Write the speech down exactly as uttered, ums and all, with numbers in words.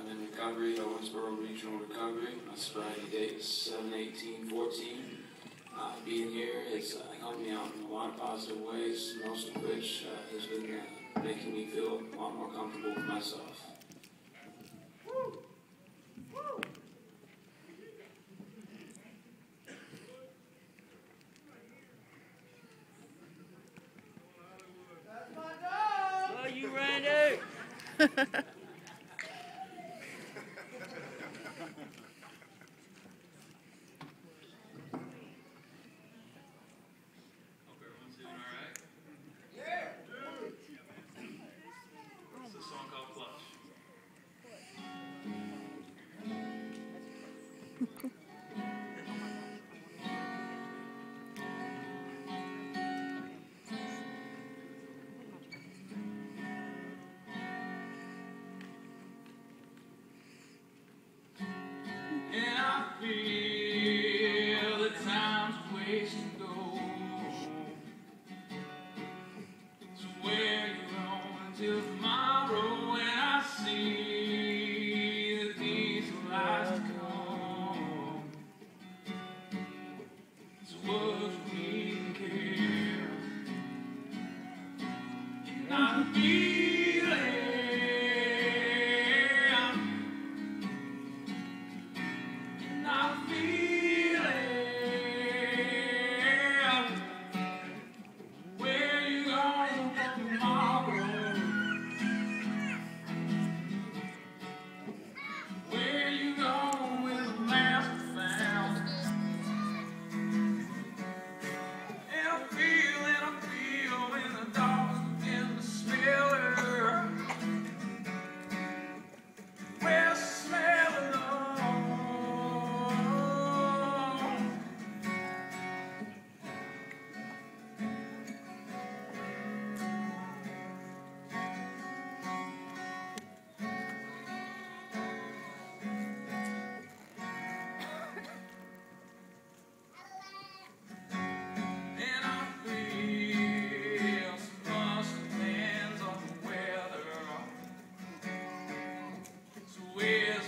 I'm in recovery at Randell Widhon Recovery. My sobriety date is seven eighteen fourteen. Uh, being here has uh, helped me out in a lot of positive ways, most of which uh, has been uh, making me feel a lot more comfortable with myself. Woo! Woo! That's my dog! Oh, you Randy! And I feel the time's wasting gold. So where you going till tomorrow? And I see that these lights come. So what we care? And I feel We're